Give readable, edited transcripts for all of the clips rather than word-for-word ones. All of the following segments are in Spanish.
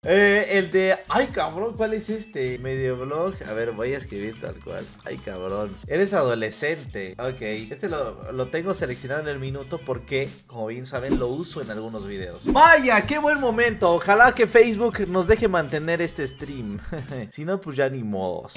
El de... Ay, cabrón, ¿cuál es este? Medioblog. A ver, voy a escribir tal cual. Ay, cabrón. Eres adolescente. Ok, este lo tengo seleccionado en el minuto porque, como bien saben, lo uso en algunos videos. Vaya, qué buen momento. Ojalá que Facebook nos deje mantener este stream. Si no, pues ya ni modos.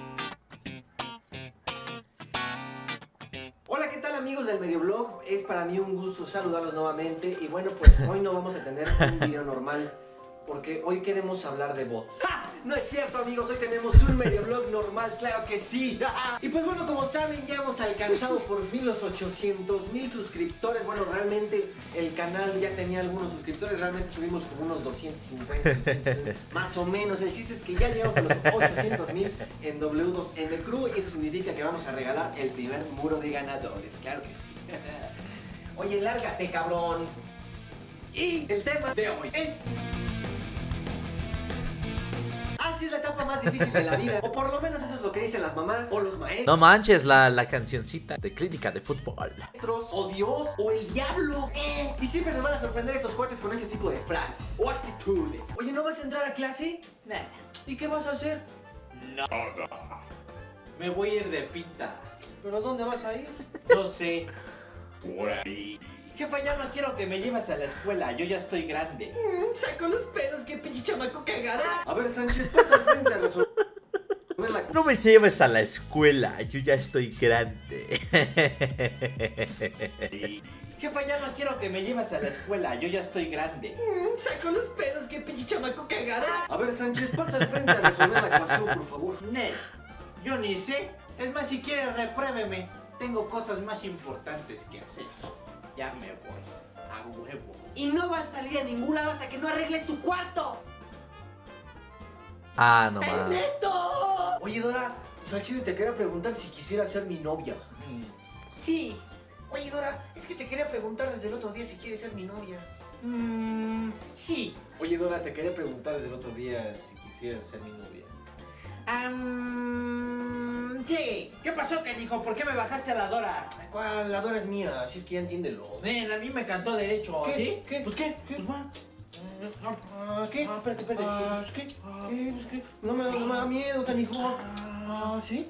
Hola, ¿qué tal amigos del Medioblog? Es para mí un gusto saludarlos nuevamente. Y bueno, pues hoy no vamos a tener un video normal, porque hoy queremos hablar de bots. ¡Ja! No es cierto, amigos, hoy tenemos un Medioblog normal, claro que sí. Y pues bueno, como saben, ya hemos alcanzado por fin los 800,000 suscriptores. Bueno, realmente el canal ya tenía algunos suscriptores, realmente subimos como unos 250, más o menos. El chiste es que ya llegamos a los 800,000 en W2M Crew y eso significa que vamos a regalar el primer muro de ganadores, claro que sí. Oye, lárgate, cabrón. Y el tema de hoy es... Así es la etapa más difícil de la vida. O por lo menos eso es lo que dicen las mamás o los maestros. No manches, la cancioncita de Clínica de Fútbol. O Dios o el diablo. Y siempre nos van a sorprender estos cuates con este tipo de frases o actitudes. Oye, ¿no vas a entrar a clase? Nada. ¿Y qué vas a hacer? Nada. Me voy a ir de pinta. ¿Pero dónde vas a ir? No sé. Por ahí. Jefa, ya no quiero que me lleves a la escuela. Yo ya estoy grande. Saco los pedos, qué pinche chamaco cagado. A ver, Sánchez, pasa al frente a resolver la... No me lleves a la escuela, yo ya estoy grande. Jefa, ya no quiero que me lleves a la escuela. Yo ya estoy grande. Saco los pedos, qué pinche chamaco cagado. A ver, Sánchez, pasa al frente a resolver la ecuación, por favor. Nel, yo ni sé. Es más, si quieres, repruébeme. Tengo cosas más importantes que hacer. Ya me voy. A huevo. Y no vas a salir a ningún lado hasta que no arregles tu cuarto. Ah, no mames. ¡Ernesto! Oye, Dora, pues al chile te quería preguntar si quisiera ser mi novia. Sí. Oye, Dora, es que te quería preguntar desde el otro día si quieres ser mi novia. Sí. Oye, Dora, te quería preguntar desde el otro día si quisieras ser mi novia. Sí. ¿Qué pasó, canijo? ¿Por qué me bajaste a la Dora? ¿Cuál? La Dora es mía, así es que ya entiéndelo. Nen, a mí me cantó derecho, ¿Qué? ¿sí? ¿Qué? Pues qué, pues va. ¿Qué? Espérate. ¿Qué? ¿Qué? No me da miedo, canijo. ¿Sí?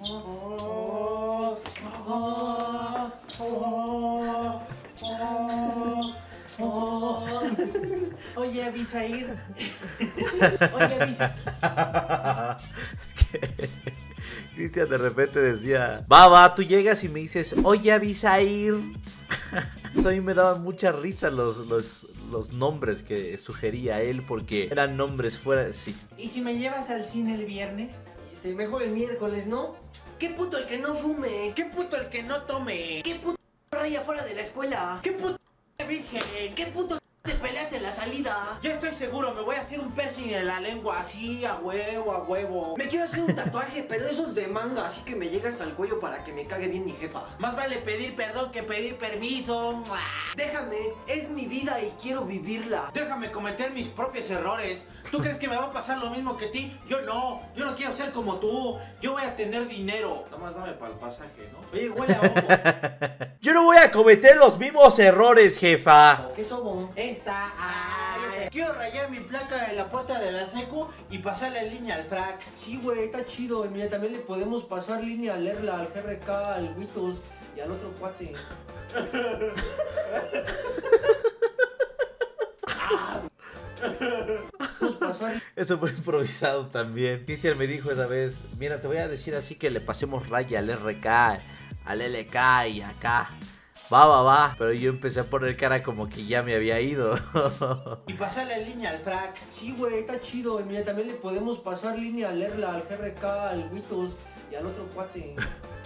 Oye, Abisair. Oye, Abisair. Es que Cristian de repente decía, va, tú llegas y me dices, oye, Abisair. A mí me daban mucha risa los nombres que sugería él porque eran nombres fuera, sí. ¿Y si me llevas al cine el viernes? Mejor el miércoles, ¿no? ¿Qué puto el que no fume? ¿Qué puto el que no tome? ¿Qué puto raya fuera de la escuela? ¿Qué puto virgen? ¿Qué puto te peleas en la salida? Yo estoy seguro, me voy a hacer un piercing en la lengua, así, a huevo. Me quiero hacer un tatuaje, pero de esos de manga, así que me llega hasta el cuello para que me cague bien mi jefa. Más vale pedir perdón que pedir permiso. Déjame, es mi vida y quiero vivirla. Déjame cometer mis propios errores. ¿Tú crees que me va a pasar lo mismo que a ti? Yo no quiero ser como tú. Yo voy a tener dinero. Nada más dame para el pasaje, ¿no? Oye, huele a homo. Yo no voy a cometer los mismos errores, jefa. ¿Qué somos? Esta. Quiero rayar mi placa en la puerta de la secu y pasarle en línea al frac. Sí, güey, está chido. Y mira, también le podemos pasar línea al Erla, al GRK, al Witos y al otro cuate. Eso fue improvisado también. Cristian me dijo esa vez, mira, te voy a decir así que le pasemos raya al RK, al LK y acá. Va. Pero yo empecé a poner cara como que ya me había ido. Y pasarle en línea al frac. Sí, güey, está chido. Y mira, también le podemos pasar línea al Erla, al GRK, al Witos y al otro cuate.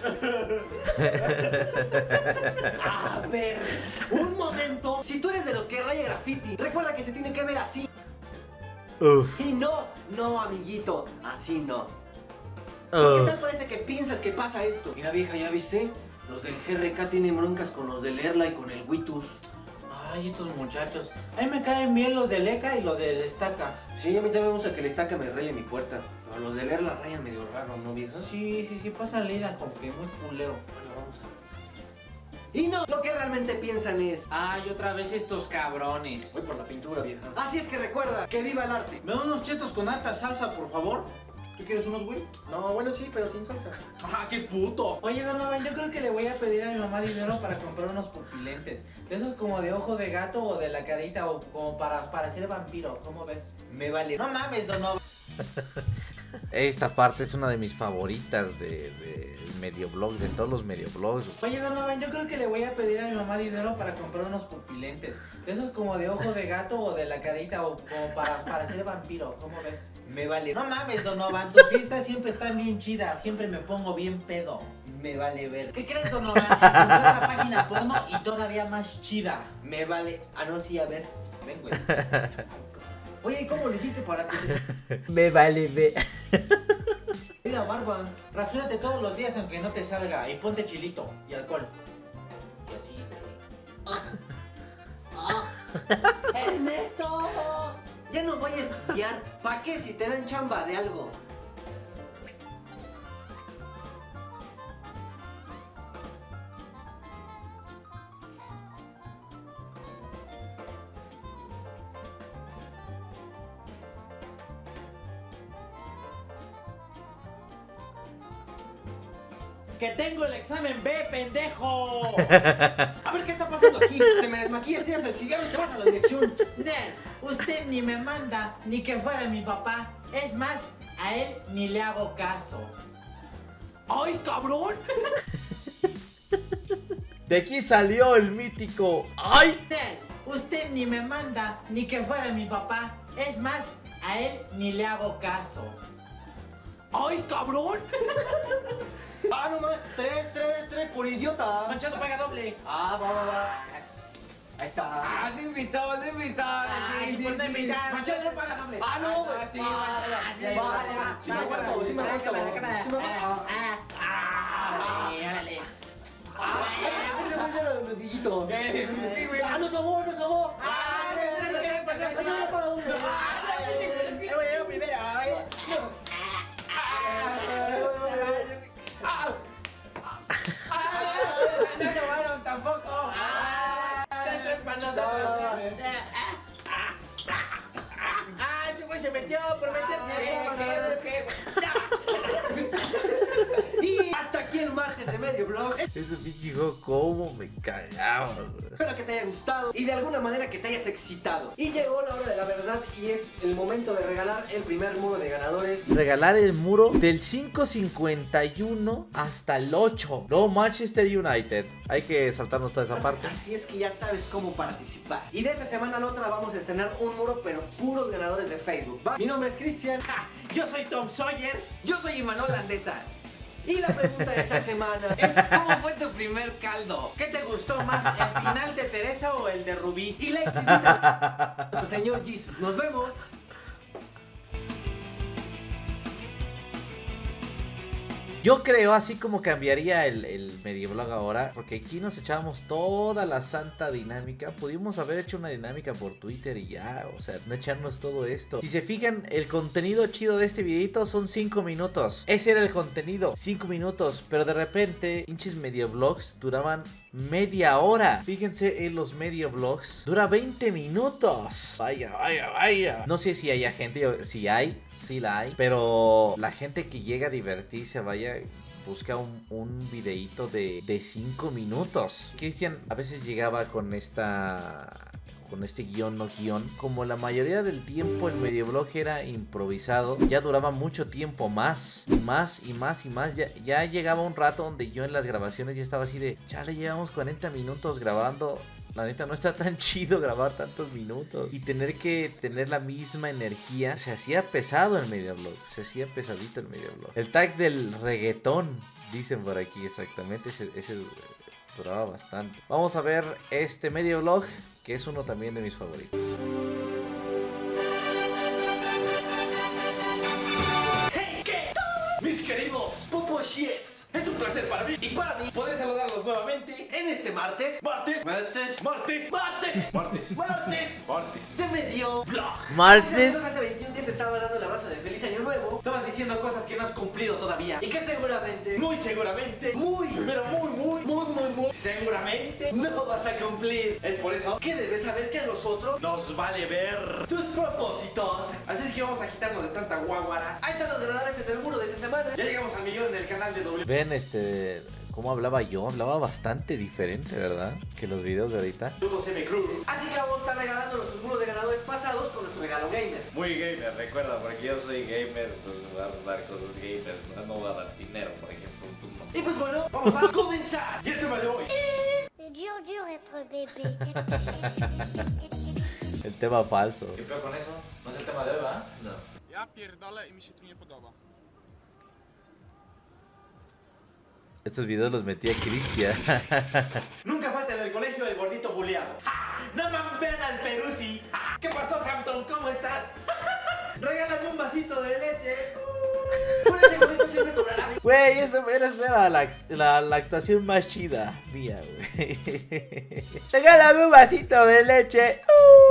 A ver, un momento. Si tú eres de los que raya graffiti, recuerda que se tiene que ver así. Uf. Y no, amiguito, así no. ¿Qué tal parece que piensas que pasa esto? Mira, vieja, ¿ya viste? Los del GRK tienen broncas con los del Erla y con el Witus. Ay, estos muchachos. A mí me caen bien los del ECA y los del Estaca. Sí, a mí también me gusta que el Estaca me raye mi puerta. Pero los del Erla rayan medio raro, ¿no, vieja? Sí, pasan línea como que muy culero. Bueno, vamos a... Y no, lo que realmente piensan es: Ay, otra vez estos cabrones. voy por la pintura, vieja. Así es que recuerda, que viva el arte. ¿Me da unos chetos con alta salsa, por favor? ¿Tú quieres unos, güey? No, bueno, sí, pero sin salsa. ¡Ah, qué puto! Oye, Donovan, yo creo que le voy a pedir a mi mamá dinero para comprar unos pupilentes. De esos como de ojo de gato o de la carita o como para parecer vampiro. ¿Cómo ves? Me vale. No mames, Donovan. Esta parte es una de mis favoritas de medioblog, de todos los medioblogs. Oye, Donovan, yo creo que le voy a pedir a mi mamá dinero para comprar unos pupilentes. De esos como de ojo de gato o de la carita o como para parecer vampiro. ¿Cómo ves? Me vale. No mames, Donovan, tus fiestas siempre están bien chidas. Siempre me pongo bien pedo. Me vale ver. ¿Qué crees, Donovan? Encontré otra página porno y todavía más chida. Me vale. Ah, no, sí, a ver. Ven, güey. Oye, ¿y cómo lo hiciste para que Me vale ver. Mira, barba? Rasúrate todos los días aunque no te salga y ponte chilito y alcohol. Y así. ¡Ernesto! Ya no voy a estudiar. ¿Pa' qué si te dan chamba de algo? ¡Que tengo el examen B, pendejo! A ver, ¿qué está pasando aquí? Te me desmaquillas, tiras el cigarro y te vas a la dirección. Nel, usted ni me manda ni que fuera mi papá. Es más, a él ni le hago caso. ¡Ay, cabrón! De aquí salió el mítico. ¡Ay! Nel, usted ni me manda ni que fuera mi papá. Es más, a él ni le hago caso. ¡Ay, cabrón! Ah, no más. 3 por idiota. Manchado paga doble. Ah, va. Ahí está. ¡Ah, te invitaba, te invitaba! Ay, pues no invitar. Manchado no paga doble. Ah, no, güey. Sí, Va. Sí me aguanto, sí me aguanto. Órale. Ese fue el nudillito. Ah, no sobó, no sobó. No sobaron tampoco. Esto es para nosotros. Ese güey se metió por meterse. Y hasta aquí el martes de Medio Blog. Ese pinche juego, cómo me cagaba, güey. Espero que te haya gustado y de alguna manera que te hayas excitado. Y llegó la hora de la verdad y es el momento de regalar el primer muro de ganadores. Regalar el muro del 5.51 hasta el 8. No, Manchester United. Hay que saltarnos toda esa parte. Así es que ya sabes cómo participar. Y de esta semana a la otra vamos a estrenar un muro, pero puros ganadores de Facebook. ¿Va? Mi nombre es Cristian. Yo soy Tom Sawyer. Yo soy Imanol Landeta. Y la pregunta de esta semana es: ¿Cómo fue tu primer caldo? ¿Qué te gustó más, el final de Teresa o el de Rubí? ¿y la exhibiste a nuestro Señor Jesus? Nos vemos. Yo creo, así como cambiaría el medioblog ahora, porque aquí nos echábamos toda la santa dinámica. Pudimos haber hecho una dinámica por Twitter y ya, o sea, no echarnos todo esto. Si se fijan, el contenido chido de este videito son 5 minutos. Ese era el contenido, 5 minutos. Pero de repente, hinches medioblogs duraban media hora. Fíjense en los medioblogs, dura 20 minutos. Vaya. No sé si haya gente, si hay. Sí la hay, pero la gente que llega a divertirse, vaya, busca un videíto de 5 minutos. Cristian a veces llegaba con este guión, no guión. Como la mayoría del tiempo el medioblog era improvisado, ya duraba mucho tiempo más. Ya llegaba un rato donde yo en las grabaciones ya estaba así de, ya le llevamos 40 minutos grabando. La neta no está tan chido grabar tantos minutos y tener que tener la misma energía. Se hacía pesado el medioblog, se hacía pesadito el medioblog. El tag del reggaetón, dicen por aquí exactamente, ese duraba bastante. Vamos a ver este medioblog, que es uno también de mis favoritos. ¡Hey! ¿Qué? Mis queridos Popo Shits, es un placer para mí y para mí poder saludarlos nuevamente en este martes de Medio Blog. Martes. Hace 21 días te estaba dando el abrazo de feliz año nuevo. Estabas diciendo cosas que no has cumplido todavía. Y que seguramente, Muy seguramente, pero muy, seguramente, no vas a cumplir. es por eso Que debes saber que a nosotros, nos vale ver. tus propósitos. Así es que vamos a quitarnos de tanta guaguara. Ahí están los ganadores del muro de esta semana. Ya llegamos al millón en el canal de W. Ven, cómo hablaba yo. Hablaba bastante diferente, ¿verdad? Que los videos de ahorita. Saludos M. Cruz. Así que vamos a estar regalando nuestros muros de ganadores pasados con nuestro regalo gamer. Muy gamer, recuerda, porque yo soy gamer, entonces voy a dar cosas gamers, no voy a dar dinero, por ejemplo, tú no. Y pues bueno, vamos a comenzar. Y el tema de hoy. C'est dur être bébé. El tema falso. ¿Qué peor con eso? ¿No es el tema de hoy, va? No. Ja pierdolę i mi się tu nie podoba. Estos videos los metía Cristian. Nunca falta en el colegio el gordito buleado. ¡Ja! ¡No me vean al Peruzzi! ¡Ja! ¿Qué pasó, Hampton? ¿Cómo estás? Regálame un vasito de leche. Por ese gordito siempre cobrará. Güey, esa era la actuación más chida mía, güey. Regálame un vasito de leche.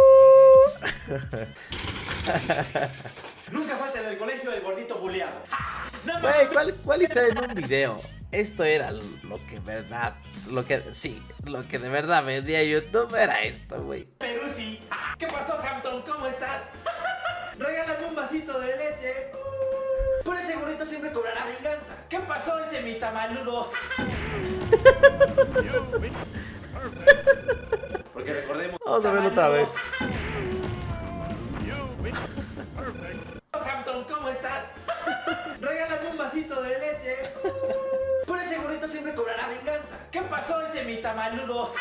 Nunca falta en el colegio el gordito buleado. ¡Ja! ¡No me Güey, ¿cuál historia en un video? Esto era lo que de verdad vendía YouTube era esto, güey. Peruzzi! ¡Ja! ¿Qué pasó, Hampton? ¿Cómo estás? Regálame un vasito de leche. Por ese gordito siempre cobrará venganza. ¿Qué pasó ese mitamaludo? Porque recordemos. Vamos a verlo otra vez. Hampton, ¿cómo estás? Regálame un vasito de leche. Por ese gordito siempre cobrará venganza. ¿Qué pasó ese mitamaludo?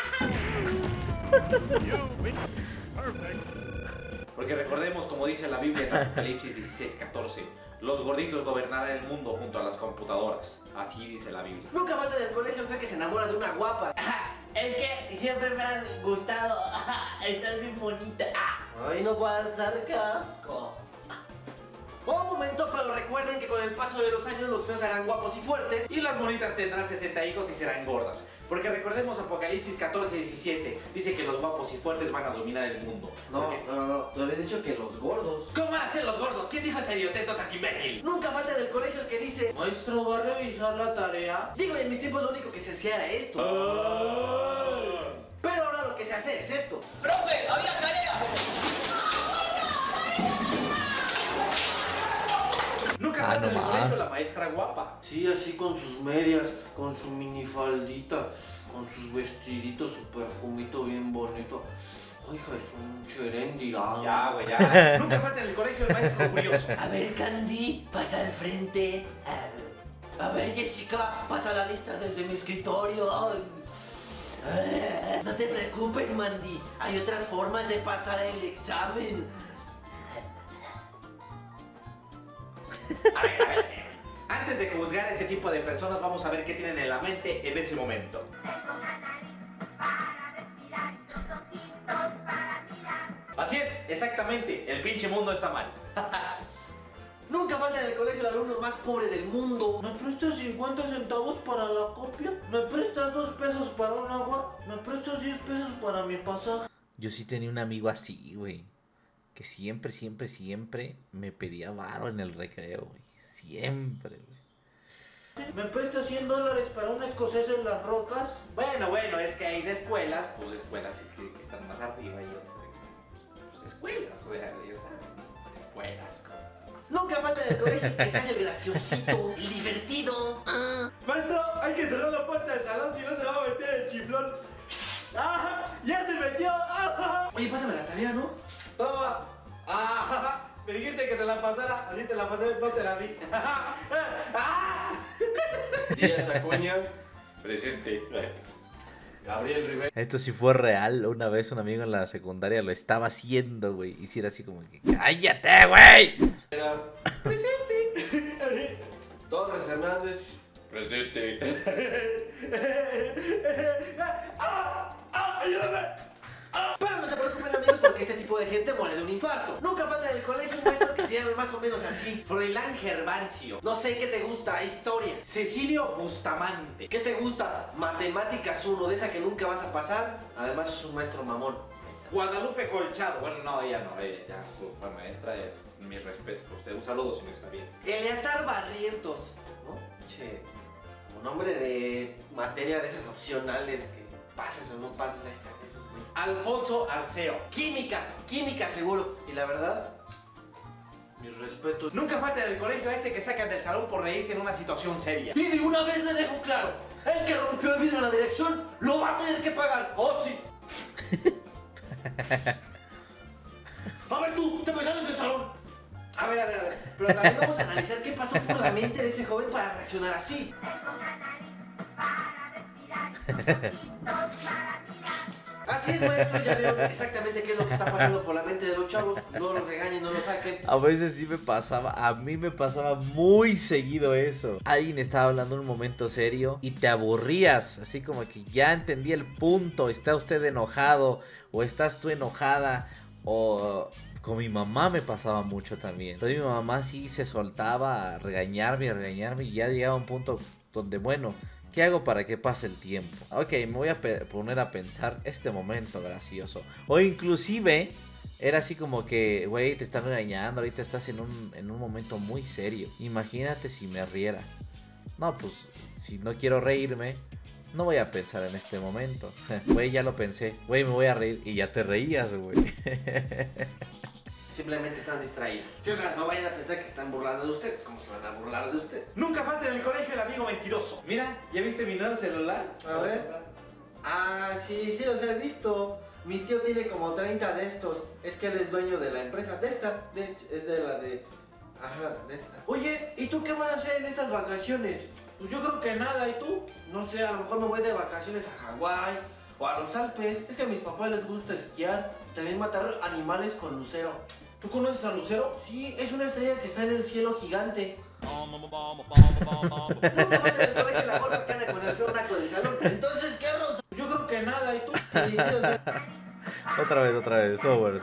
Porque recordemos, como dice la Biblia en Apocalipsis 16:14, los gorditos gobernarán el mundo junto a las computadoras. Así dice la Biblia. Nunca falta del colegio el güey que se enamora de una guapa. Es que siempre me han gustado. Estás bien bonita. Ay, no puedes ser casco. Un momento, pero recuerden que con el paso de los años los feos serán guapos y fuertes. Y las bonitas tendrán 60 hijos y serán gordas. Porque recordemos Apocalipsis 14:17. Dice que los guapos y fuertes van a dominar el mundo. No, Porque- no, tú habías dicho que los gordos. ¿Cómo hacen los gordos? ¿Quién dijo ese idioteto tan imbécil? Nunca falta del colegio el que dice: Maestro, ¿va a revisar la tarea? digo, en mis tiempos lo único que se hacía era esto. Pero ahora lo que se hace es esto. Nunca Ah, falta no en el más. colegio la maestra guapa. Sí, así con sus medias, con su minifaldita, con sus vestiditos, su perfumito bien bonito. Ay, hija, es un cherendira. Ya, güey, ya. Nunca falta en el colegio el maestro curioso. A ver, Candy, pasa al frente. A ver, Jessica, pasa la lista desde mi escritorio. No te preocupes, Mandy. Hay otras formas de pasar el examen. A ver. Antes de juzgar a ese tipo de personas, vamos a ver qué tienen en la mente en ese momento. Así es, exactamente. El pinche mundo está mal. Nunca falta en el colegio el alumno más pobre del mundo. ¿Me prestas 50 centavos para la copia? ¿Me prestas 2 pesos para un agua? ¿Me prestas 10 pesos para mi pasaje? Yo sí tenía un amigo así, güey. Que siempre me pedía varo en el recreo, güey. Siempre, güey. ¿Me prestas 100 dólares para un escocés en las rocas? Bueno, es que hay de escuelas, pues escuelas que están más arriba y otras pues escuelas, o sea, ya saben, escuelas. Nunca falta en el colegio el que se hace el graciosito, el divertido. Maestro, hay que cerrar la puerta del salón si no se va a meter el chiflón. ¡Ah! ¡Ya se metió! ¡Ah! Oye, pásame la tarea, ¿no? ¡Toma! ¡Ah! Me dijiste que te la pasara, así te la pasé, no te la vi. ¡Ah! Díaz Acuña, Presente. Gabriel Rivera. Esto sí fue real. Una vez un amigo en la secundaria lo estaba haciendo, güey. Y sí era así como que, ¡cállate, güey! Torres Hernández. Presente. Pero no se preocupen, amigos, porque este tipo de gente muere de un infarto. Nunca falta en el colegio un maestro que se llame más o menos así. Froilán Gervancio. No sé qué te gusta, historia. Cecilio Bustamante. ¿Qué te gusta? Matemáticas 1, de esa que nunca vas a pasar. Además es un maestro mamón. Guadalupe Colchado. Bueno, no, ella no, ella ya fue maestra. mi respeto por usted. Un saludo si me está bien. Eleazar Barrientos, ¿no? Che, un nombre de materia de esas opcionales que pases o no pases, ahí están esos, güey. Alfonso Arceo. Química seguro. Y la verdad, mis respetos. Nunca falta en el colegio ese que sacan del salón por reírse en una situación seria. Y de una vez le dejo claro, el que rompió el vidrio en la dirección lo va a tener que pagar. ¡Oh, sí! A ver tú, te me sales del salón. A ver. Pero también vamos a analizar qué pasó por la mente de ese joven para reaccionar así. Así es, maestro, ya vieron exactamente qué es lo que está pasando por la mente de los chavos. No los regañen, no los saquen. A veces sí me pasaba, a mí me pasaba muy seguido eso. Alguien estaba hablando en un momento serio y te aburrías, así como que ya entendí el punto, está usted enojado o estás tú enojada. O con mi mamá me pasaba mucho también. Entonces mi mamá sí se soltaba a regañarme y ya llegaba a un punto donde, bueno, ¿qué hago para que pase el tiempo? Ok, me voy a poner a pensar este momento gracioso. O inclusive era así como que, güey, te están regañando, ahorita estás en un momento muy serio. Imagínate si me riera. No, pues, si no quiero reírme, no voy a pensar en este momento. Güey, ya lo pensé. Güey, me voy a reír. Y ya te reías, güey. Simplemente están distraídos. Sí, o sea, no vayan a pensar que están burlando de ustedes. ¿Cómo se van a burlar de ustedes? Nunca falta en el colegio el amigo mentiroso. Mira, ¿ya viste mi nuevo celular? A ver. Ah, sí, los he visto. Mi tío tiene como 30 de estos. Es que él es dueño de la empresa. De esta, de hecho, es de la de... Ajá, de esta. Oye, ¿y tú qué vas a hacer en estas vacaciones? Pues yo creo que nada, ¿y tú? No sé, a lo mejor me voy de vacaciones a Hawái o a los Alpes. Es que a mis papás les gusta esquiar y también matar animales con lucero. ¿Tú conoces a Lucero? Sí, es una estrella que está en el cielo gigante. Nunca falta del colegio la golfa que anda con el feo naco del salón. Entonces, ¿qué hablas? Yo creo que nada, ¿y tú? Sí, o sea... Otra vez, estuvo bueno.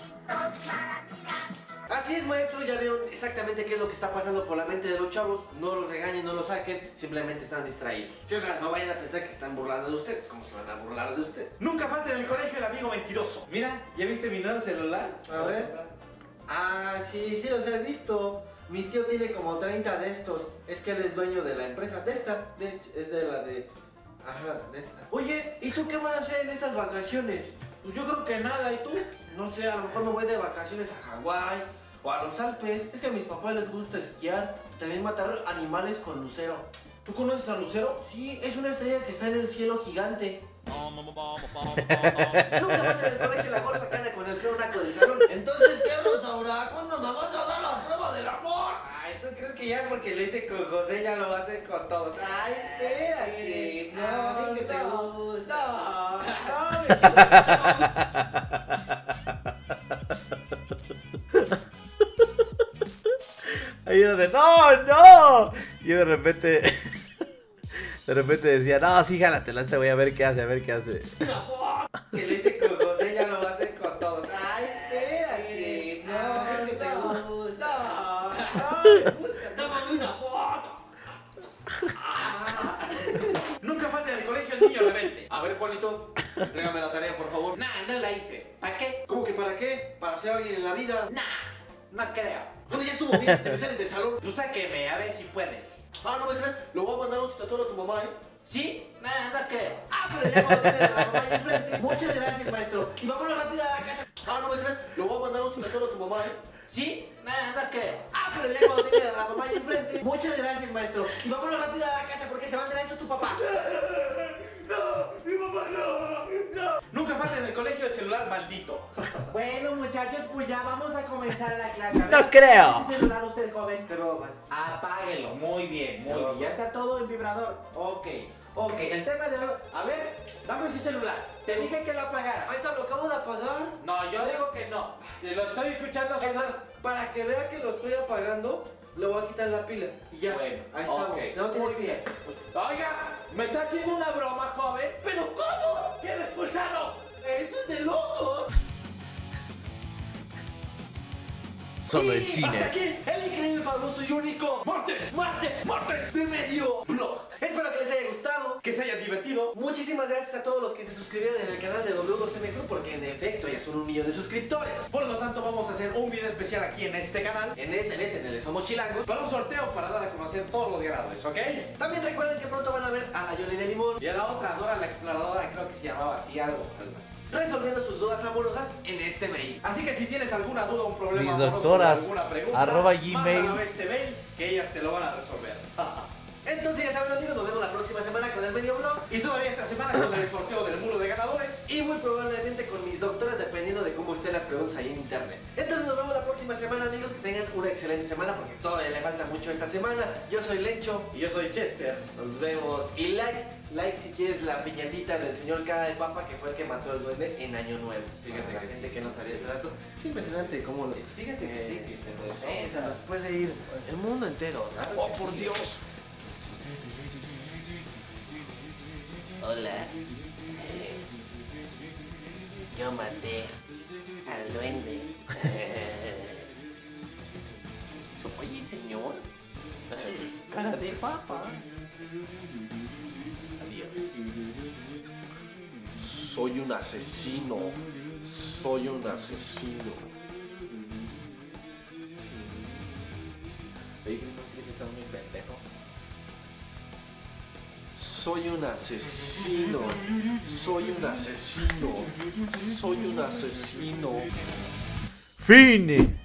Así es, maestro, ya vieron exactamente qué es lo que está pasando por la mente de los chavos. No los regañen, no los saquen, simplemente están distraídos. Sí, o sea, no vayan a pensar que están burlando de ustedes. ¿Cómo se van a burlar de ustedes? Nunca falta en el colegio el amigo mentiroso. Mira, ¿ya viste mi nuevo celular? A ver. Ah, sí, los he visto. Mi tío tiene como 30 de estos. Es que él es dueño de la empresa. De esta, de hecho, es de la de... Ajá, de esta. Oye, ¿y tú qué vas a hacer en estas vacaciones? Pues yo creo que nada, ¿y tú? No sé, a lo mejor me voy de vacaciones a Hawái o a los Alpes. Es que a mis papás les gusta esquiar y también matar animales con lucero. ¿Tú conoces a Lucero? Sí, es una estrella que está en el cielo gigante. Nunca falta del colegio la golfa que anda con el feo naco del salón. Entonces, ¿qué hablas ahora? ¿Cuándo me vas a dar la prueba del amor? Ay, ¿tú crees que ya porque lo hice con José ya lo vas a hacer con todos? Ay, espérate. No, que te gusta. Ahí era de ¡no! Y de repente decía, no, sí, jálatela, este voy a ver qué hace, Que lo hice con José ya lo vas a hacer con todos. Ay, espérate. No, que te gusta. Dame una foto. Nunca falta en el colegio el niño rebelde. A ver, Juanito, entrégame la tarea, por favor. Nah, no la hice. ¿Para qué? ¿Cómo que para qué? ¿Para ser alguien en la vida? Nah, no creo. Bueno, ya estuvo bien, te me sales del salón. Tú sáqueme, a ver si puede. Ah, no me crees, lo voy a mandar un citatorio a tu mamá, ¿eh? ¿Sí? Nah, no creo. Ah, pero ya no tiene a la mamá ahí enfrente. Muchas gracias, maestro. Y vámonos rápido a la casa. Ah, no me crees, lo voy a mandar un citatorio a tu mamá, ¿eh? ¿Sí? Nah, no creo. Ah, pero ya no tiene a la mamá ahí enfrente. Muchas gracias, maestro. Y vámonos rápido a la casa porque se va a enterar esto tu papá. No, mi mamá no. Nunca falta en el colegio el celular maldito. Bueno, muchachos, pues ya vamos a comenzar la clase. A ver, No creo. ¿ese celular usted, joven? Pero, Apáguelo, muy bien. Ya está todo en vibrador. Ok, el tema de hoy. A ver, dame ese celular. Te dije que lo apagaras. ahí está, lo acabo de apagar. No, yo digo que no. Si lo estoy escuchando, Es más, para que vea que lo estoy apagando, le voy a quitar la pila. Y ya, Bueno, ahí estamos. ok, No tiene muy pila. bien. Oiga, ¿me está haciendo una broma, joven? ¿Pero cómo? ¿Quién expulsaron? ¡Esto es de locos! Solo el Y cine. hasta aquí el el famoso y único martes de Medio Blog. Espero que les haya gustado, que se hayan divertido. Muchísimas gracias a todos los que se suscribieron en el canal de W2M Crew, porque en efecto ya son 1 millón de suscriptores. Por lo tanto, vamos a hacer un video especial aquí en este canal En el Somos Chilangos. para un sorteo para dar a conocer todos los ganadores, ¿ok? También recuerden que pronto van a ver a la Yoli de Limón Y a la otra, Dora la Exploradora, creo que se llamaba así, algo así. resolviendo sus dudas amorosas en este mail. Así que si tienes alguna duda, un problema, Mis amoroso, doctoras, alguna pregunta, @gmail. mándalo a este mail que ellas te lo van a resolver. Entonces ya saben, amigos, nos vemos la próxima semana con el Medio Blog. Y todavía esta semana con el sorteo del muro de ganadores. Y muy probablemente con mis doctores, dependiendo de cómo estén las preguntas ahí en internet. Entonces nos vemos la próxima semana, amigos. Que tengan una excelente semana, porque todavía le falta mucho esta semana. Yo soy Lencho. Y yo soy Chester. Nos vemos. Y like si quieres la piñatita del señor Cara de Papa, que fue el que mató al duende en Año Nuevo. Fíjate la gente que no sabía ese dato. Es impresionante cómo lo... Fíjate que sí, Sí, se nos puede ir el mundo entero, ¿no? Oh, por Dios. Hola. Yo maté al duende. Oye, señor. Cara de papa. Adiós. Soy un asesino. Soy un asesino. Oye, ¿no crees que estás muy pendejo? Soy un asesino. Soy un asesino. Soy un asesino. Fin.